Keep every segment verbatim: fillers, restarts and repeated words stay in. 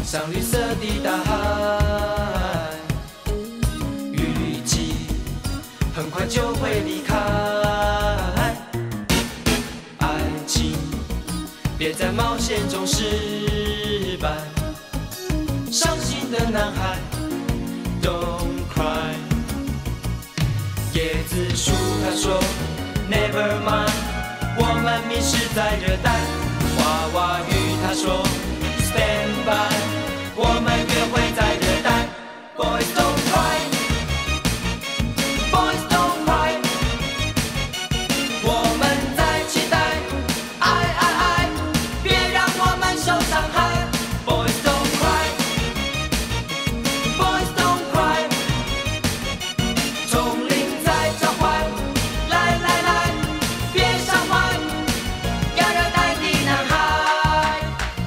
像绿色的大海，雨季很快就会离开。爱情别在冒险中失败，伤心的男孩 Don't cry。椰子树他说 Never mind， 我们迷失在热带。娃娃鱼他说 Stand by， 我们约会在热带。Boys don't cry， Boys don't cry， 我们在期待，爱爱爱，别让我们受伤害。Boys don't cry， Boys don't cry， 丛林在召唤，来来来，别伤怀，要热带的男孩。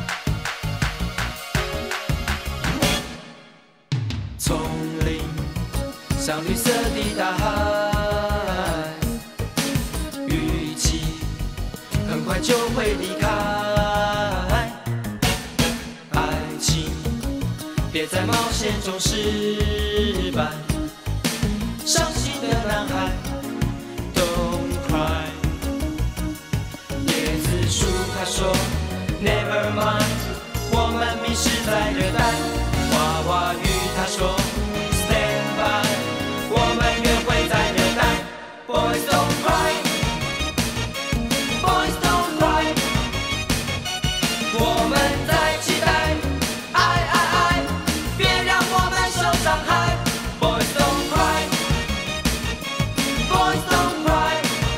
丛林像绿色的大海，雨季很快就会离开。爱情别在冒险中失败，伤心的男孩 Don't cry。椰子树他说 Never mind， 我们迷失在热带。娃娃鱼他说 Stand by， 我们约会在热带。Boys don't cry， Boys don't cry， 我们在期待，爱爱爱，别让我们受伤害。Boys don't cry， Boys don't cry，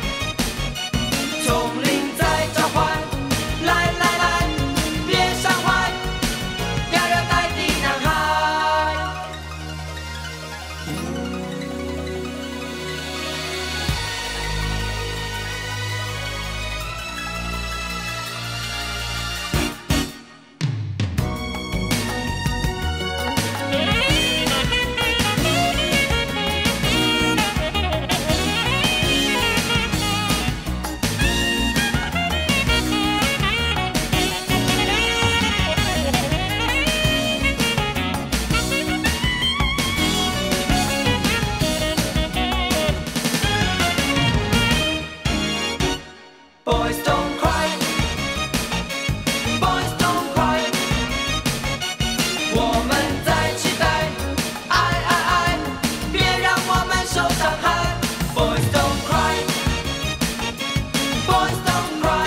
丛林在召唤，来来来，别伤怀，要热带的男孩。Boys don't cry， Boys don't cry， 我们在期待，爱爱爱，别让我们受伤害。Boys don't cry， Boys don't cry，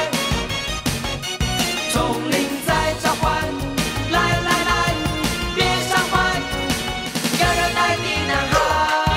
丛林在召唤，来来来，别伤怀，要热带的男孩。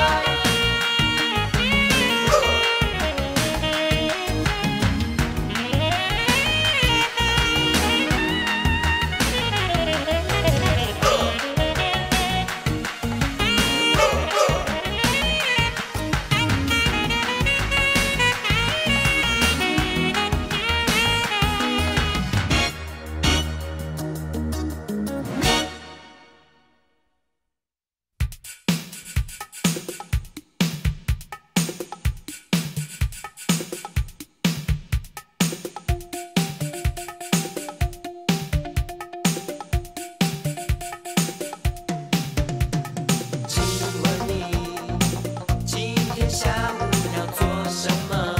请问你今天下午要做什么？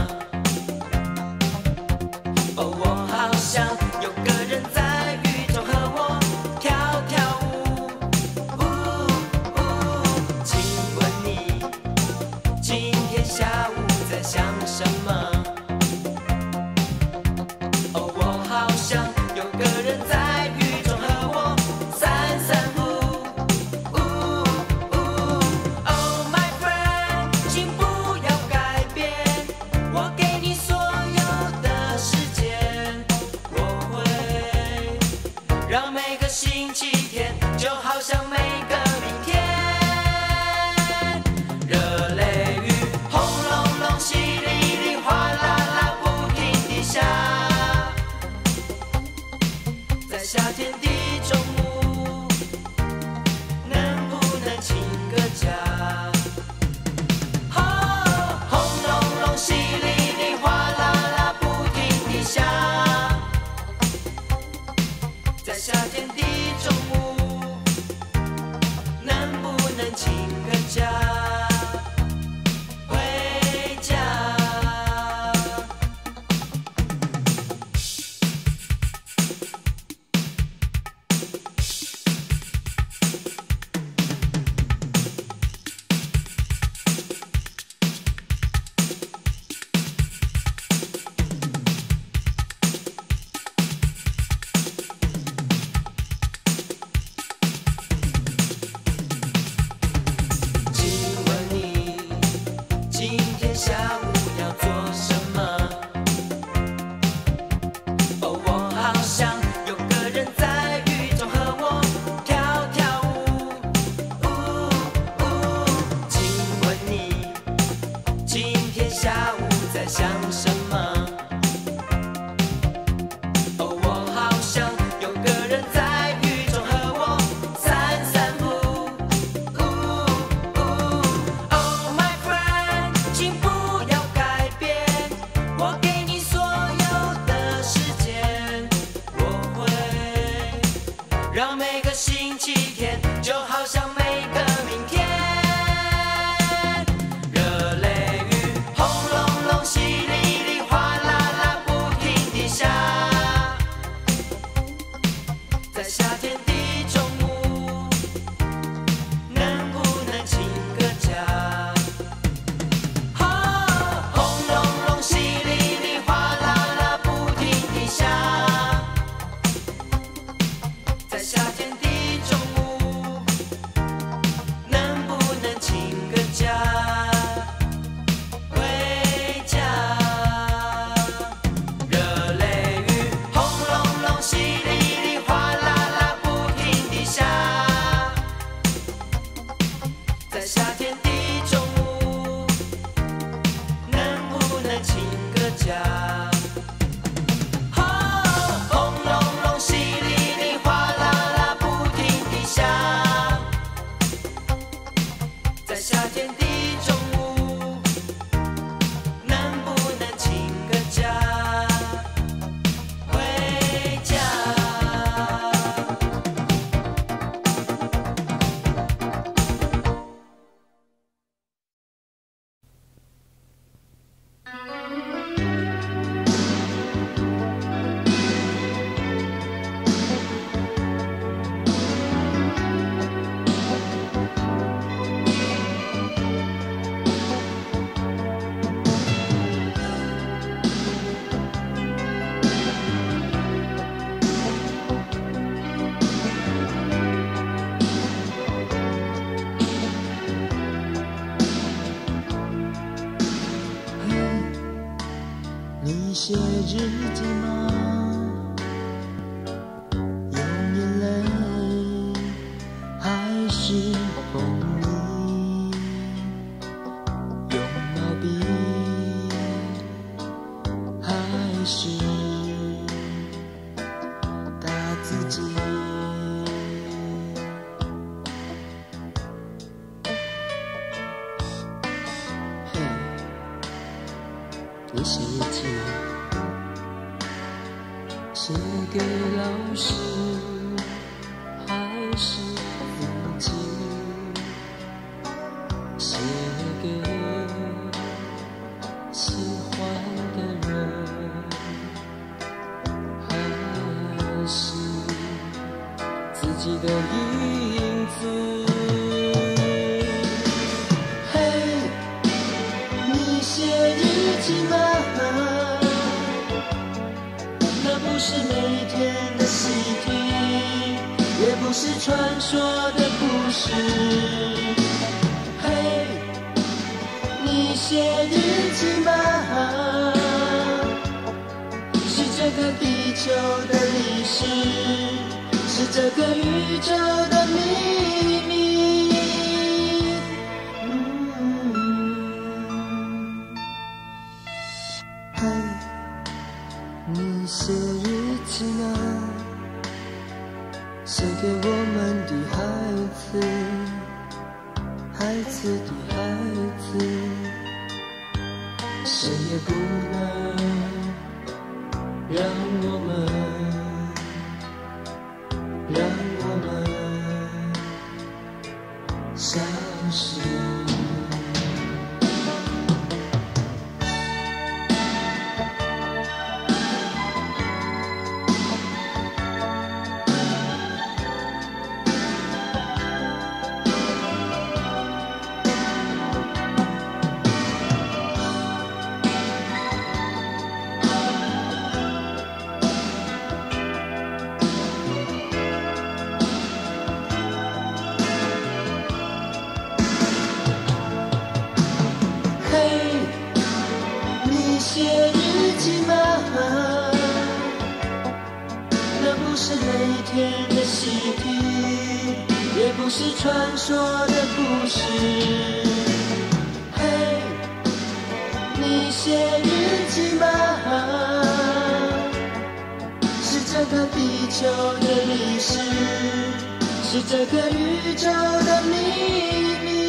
哦，我好想有个人在雨中和我跳跳舞。呜呜，请问你今天下午在想什么？哦，我好想有个人在雨中和我散散步。Oh my friend， 请不要改变，我给你所有的时间，我会让每个星期天就好像每个明天。热泪雨，轰隆隆，淅沥沥，哗啦啦，不停地下，在夏天的中午，能不能请个假？轰隆隆，淅沥沥，哗啦啦，不停地下，在夏天的中午。 让每个星期天就好像每个明天。热泪雨轰隆隆，淅沥沥，哗啦啦，不停地下。在夏天的中午，能不能请个假？轰隆隆，淅沥沥，哗啦啦，不停地下。在夏天的中午，能不能请个假？回家。热泪雨轰隆隆，淅沥沥，哗啦啦，不停地下。在夏天的中午，能不能请个假？轰隆隆，淅沥沥，哗啦啦，不停地下。在夏天的中午，能不能请个假？回家。 你写日记吗？用眼泪还是锋利？用毛笔还是打字机？嘿，你写日记吗？写给老师还是自己？写给喜欢的人，还是自己的影子？嘿，你写日记吗？那不是每天的习题，也不是传说的故事。嘿，你写日记吗？是这个地球的历史，是这个宇宙的秘密。嗯，嘿，你写日记吗？写给我们的孩子，孩子的孩子，谁也不能让我们，让我们消失。写日记吗？那不是每天的习题，也不是传说的故事。嘿，你写日记吗？是这个地球的历史，是这个宇宙的秘密。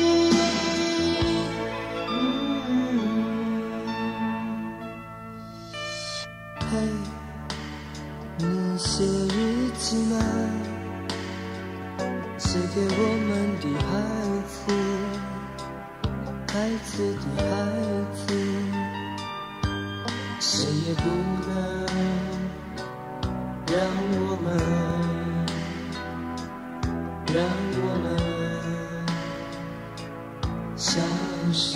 嘿，你写日记吗？ 是给我们的孩子，孩子的孩子，谁也不能让我们，让我们消失。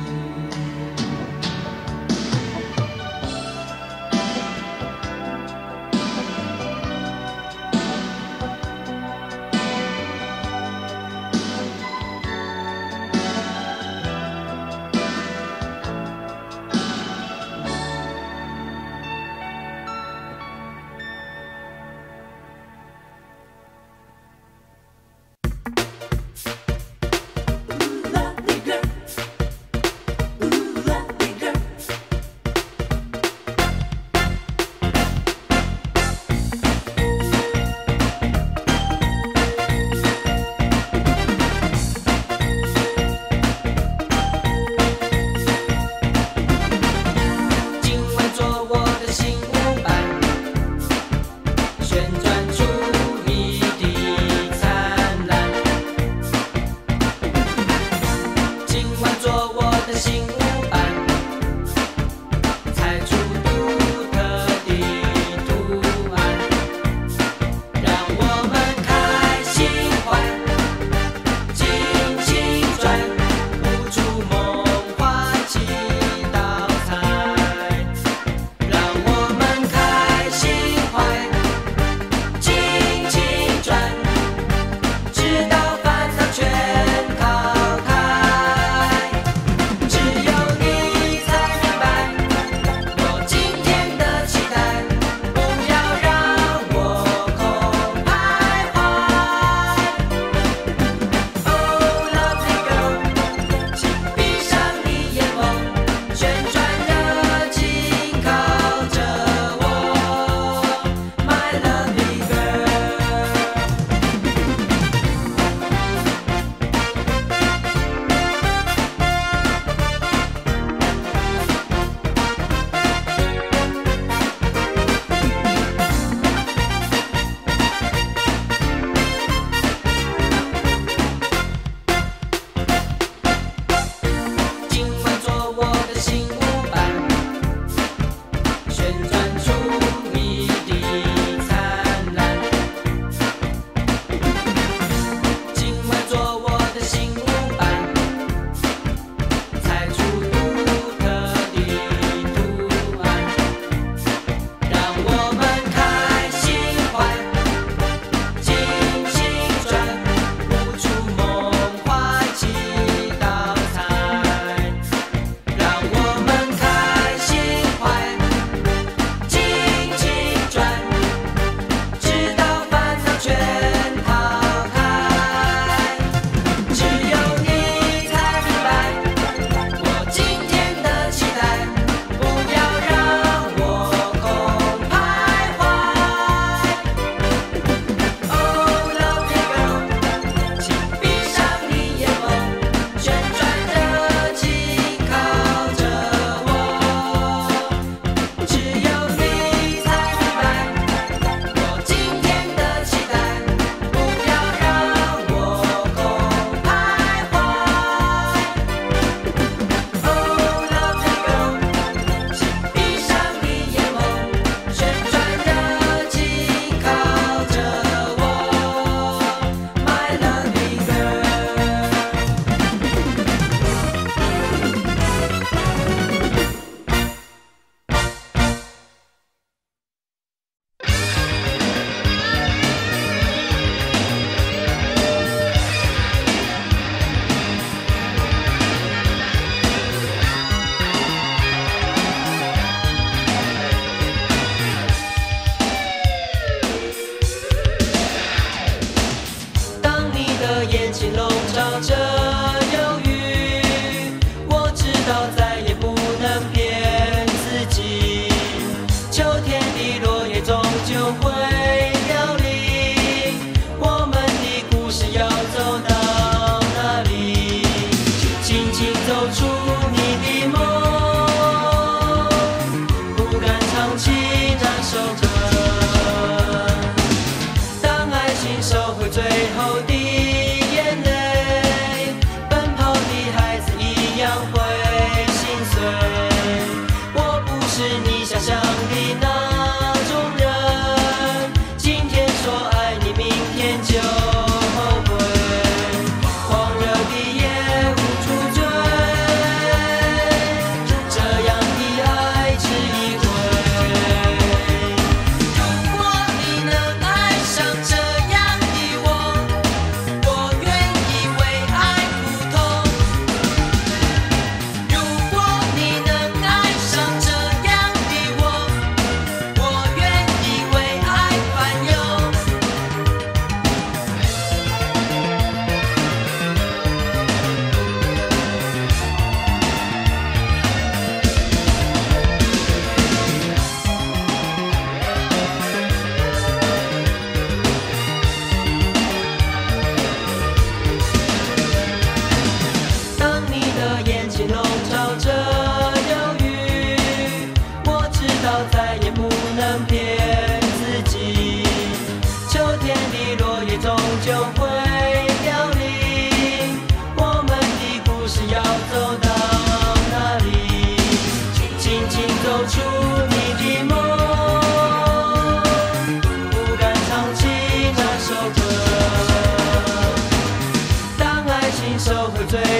首歌。当爱情收回最后的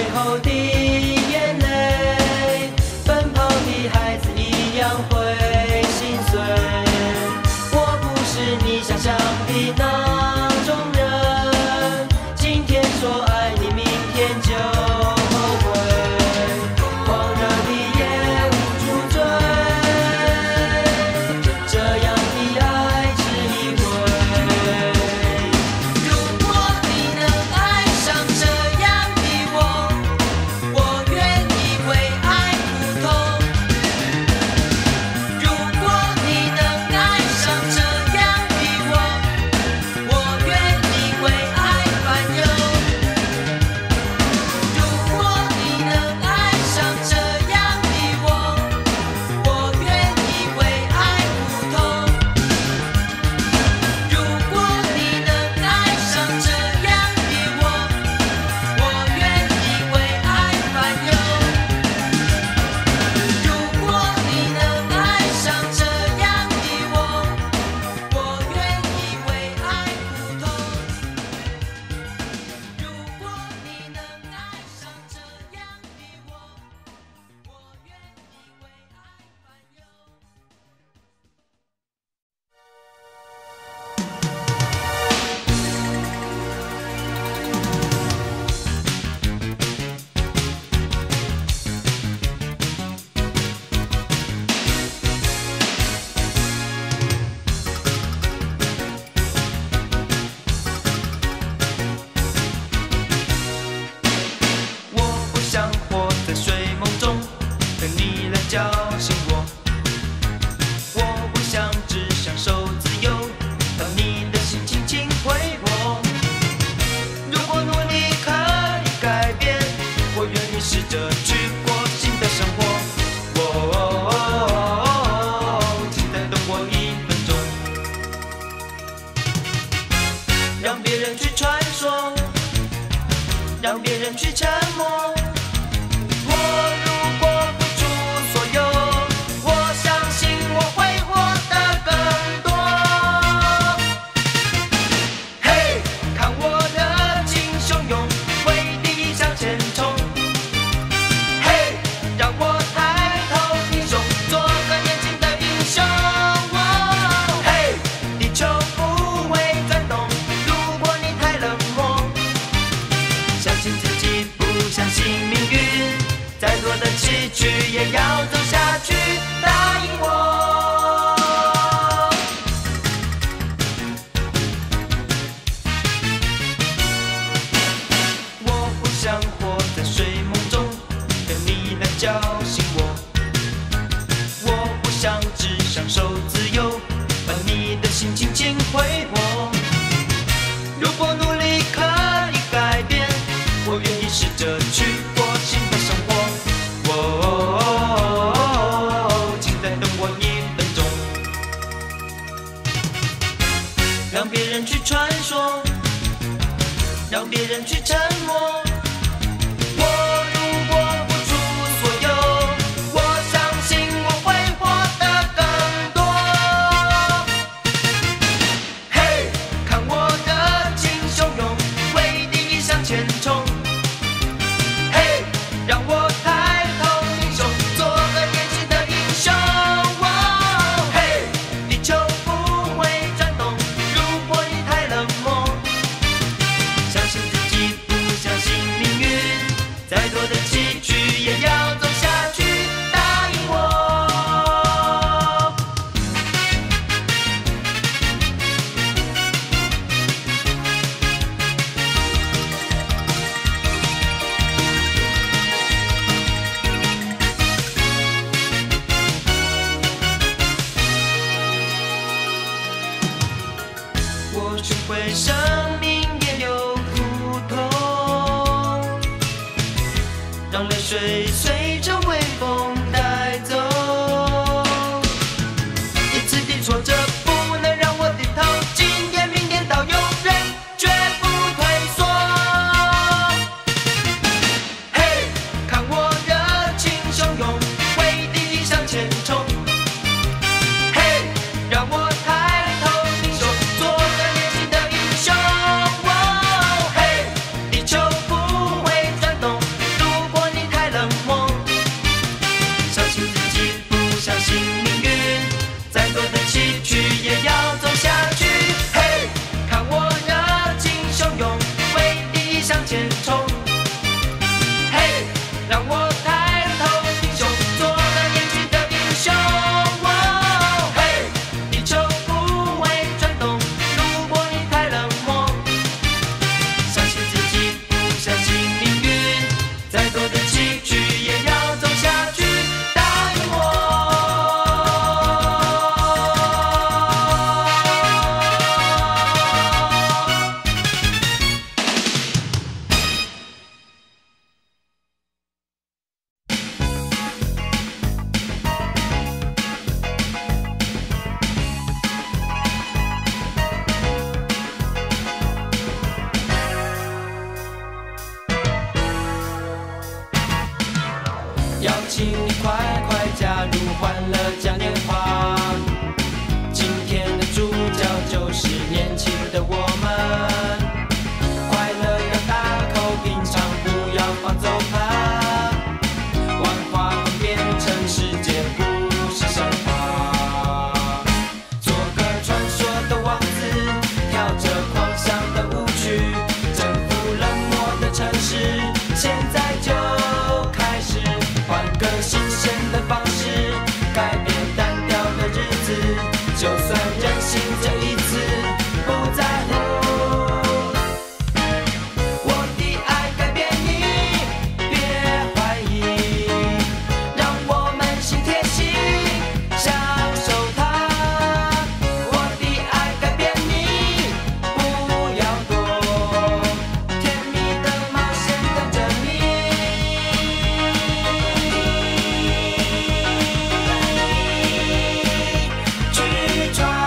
后的眼泪，奔跑的孩子一样会心碎。我不是你想象的那种人，今天说爱你，明天就后悔。狂热的夜无处追，这样的爱只一回。如果你能爱上这样的我，我愿意为爱不痛。如果你能爱上这样的我，我愿意为爱烦忧。如果你能爱上这样的我，我愿意为爱不痛。如果你能爱上这样的我，我愿意为爱烦忧。如果你能爱上这样的我，我愿意为爱不痛。如果你能爱上这样的我，我愿意为爱烦忧。我不想活在睡梦中，等你来叫醒我。我不想只享受自由，当你的心轻轻挥霍。如果努力可以改变，我愿意试着去过新的生活。哦，请再等我一分钟，让别人去传说，让别人去沉默。我如果付出所有，我相信我会获得更多。嘿，看我热情汹涌，为利益向前冲。嘿，让我抬头挺胸，做个年轻的英雄。哦，嘿，地球不会转动，如果你太冷漠。相信自己，不相信命运，再多的崎岖也要走下去，答应我。我不想活在睡梦中，等你来叫醒我。我不想只享受自由，把你的心轻轻挥霍。如果努力可以改变，我愿意试着去过新的生活。哦，请再等我一分钟，让别人去传说，让别人去沉默。我如果付出所有，我相信我会获得更多。嘿，看我热情汹涌，为利益向前冲。嘿，让我抬头挺胸，做个年轻的英雄。哦，嘿，地球不会转动，如果你太冷漠。相信自己，不相信命运，再多的崎岖也要走下去，答应我。我学会生命也有苦痛，让泪水随着微风带走。一次的挫折不能让我低头，今天明天到永远绝不退缩。嘿，看我热情汹涌，为利益向前冲。嘿，让我抬头挺胸，做个年轻的英雄。哦，嘿，地球不会转动，如请你快快加入欢乐嘉年华。今天的主角就是年轻的我们，快乐要大口品尝，不要放走它。万花筒变成世界，不是神话。做个传说的王子，跳着狂想的舞曲，征服冷漠的城市。现在就开始，换个新鲜的方式，改变单调的日子。就算任性这一次，不在乎。我的爱改变你，别怀疑，让我们心贴心，享受它。我的爱改变你，不要躲，甜蜜的冒险等着你。去闯。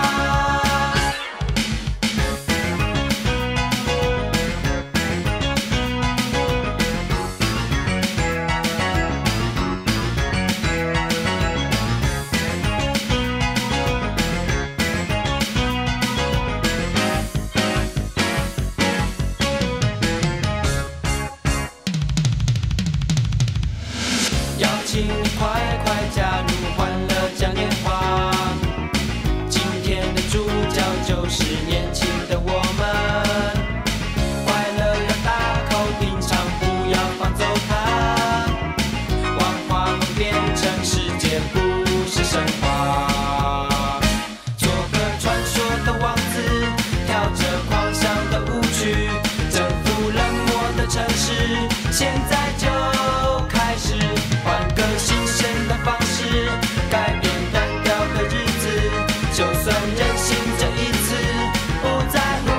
邀请你快快加入欢乐嘉年华。今天的主角就是年轻的我们，快乐要大口品尝，不要放走它。万花筒变成世界，不是神话。做个传说的王子，跳着狂想的舞曲，征服冷漠的城市。现在就开始，换个新鲜的方式，改变单调的日子。就算任性这一次，不在乎。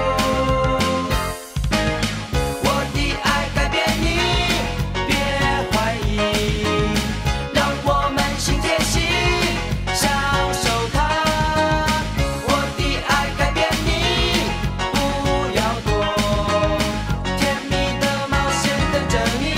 我的爱改变你，别怀疑，让我们心贴心，享受它。我的爱改变你，不要躲，甜蜜的冒险等着你。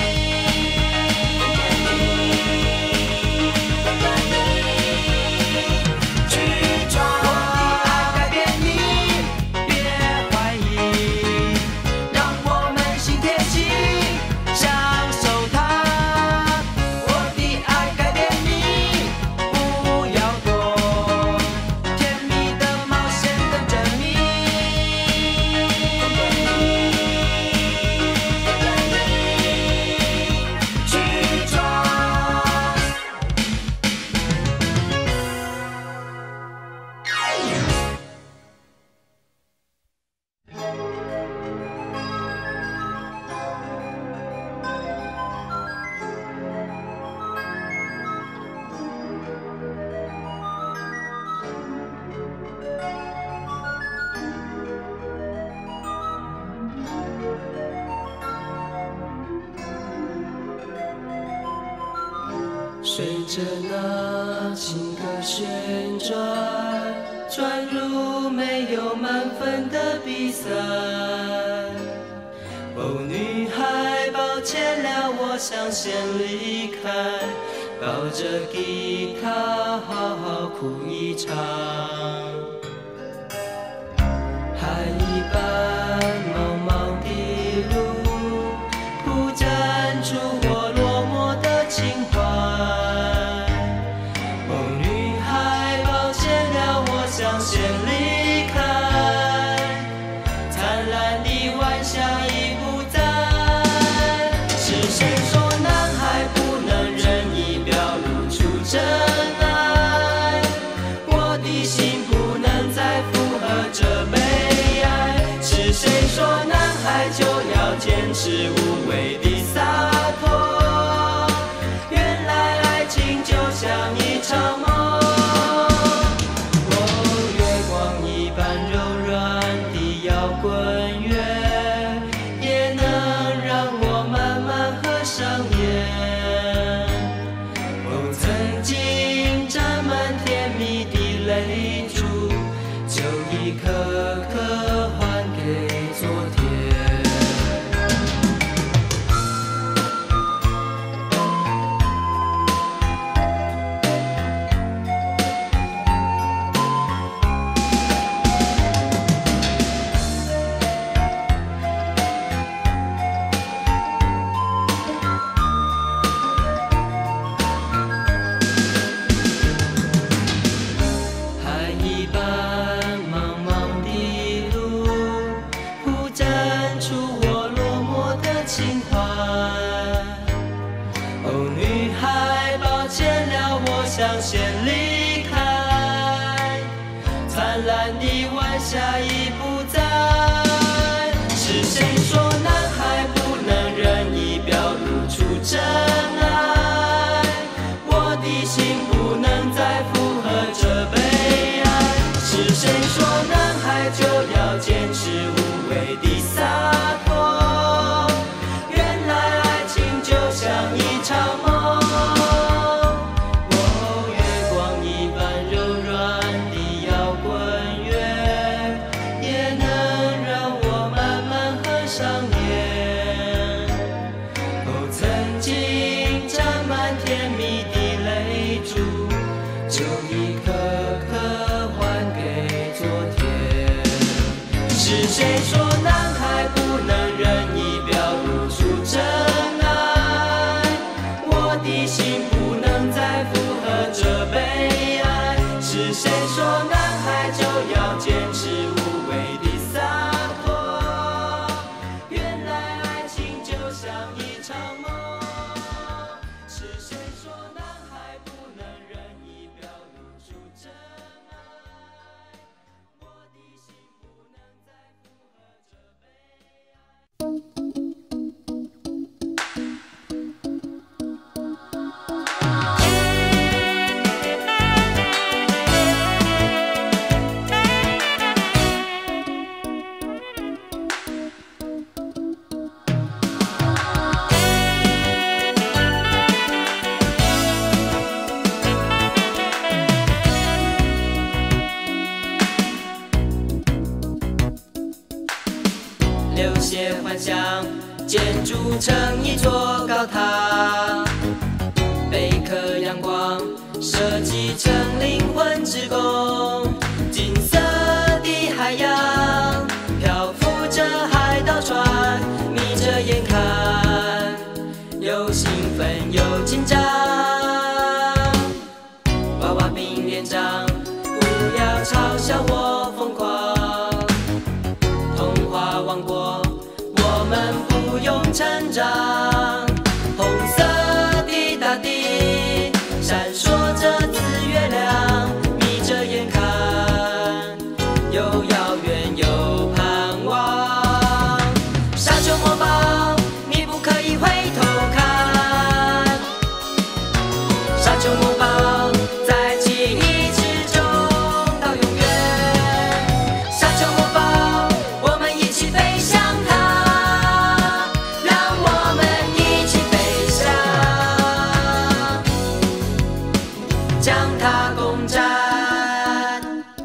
去闯。我的爱改变你，别怀疑，让我们心贴心，享受它。我的爱改变你，不要躲，甜蜜的冒险等着你。去闯。随着那情歌旋转，转入没有满分的比赛。哦，女孩，抱歉了，我想先离开，抱着吉他好好哭一场。海一般茫茫的路，铺展出我落寞的情怀。哦，女孩，抱歉了，我想先离开，灿烂的晚霞已不在。是谁说男孩不能任意表露出真爱？我的心不能再负荷这悲哀。是谁说男孩就要坚持无畏的洒脱？原来爱情就像一场梦。哦，月光一般柔软的摇滚乐，也能让我慢慢合上眼。哦，曾经沾满甜蜜的泪珠，就一颗颗还给昨天。 流血幻想，建筑成一座高塔。贝壳阳光设计成灵魂之宫，金色的海洋漂浮着海盗船，眯着眼看，又兴奋又紧张。娃娃兵连长，不要嘲笑我疯狂。童话王国，我们不用成长。红色的大地，闪烁着紫月亮，眯着眼看，又遥远又盼望。沙丘魔堡，你不可以回头看。沙丘魔堡，在记忆之中到永远。沙丘魔堡，我们一起飞向它，让我们一起飞翔，将它攻占。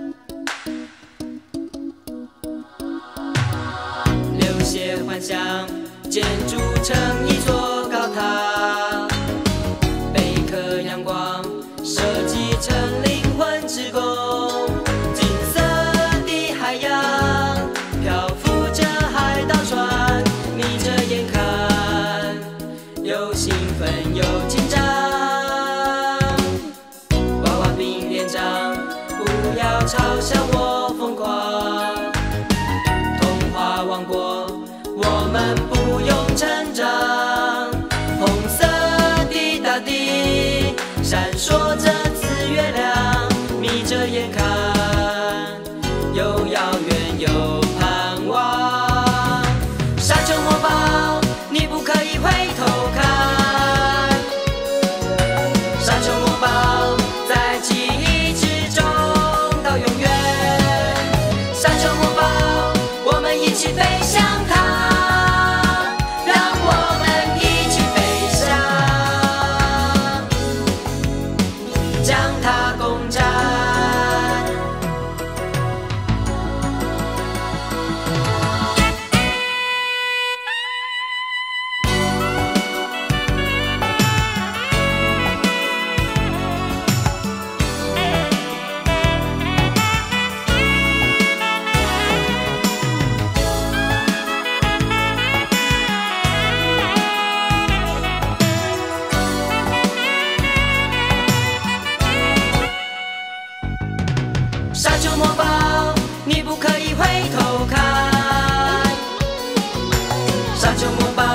流血幻想，建筑成一座高塔。贝壳阳光设计成灵魂之宫，金色的海洋漂浮着海盗船，眯着眼看，又兴奋又紧张。娃娃兵连长，不要嘲笑我疯狂。童话王国，我们不用成长。红色的大地，闪烁着紫月亮，眯着眼看，又遥远又盼望。沙丘魔堡，你不可以回头看。沙丘魔堡，在记忆之中到永远。沙丘魔堡，我们一起飞向它，让我们一起飞翔，将它攻占。沙丘魔堡，你不可以回头看。沙丘魔堡。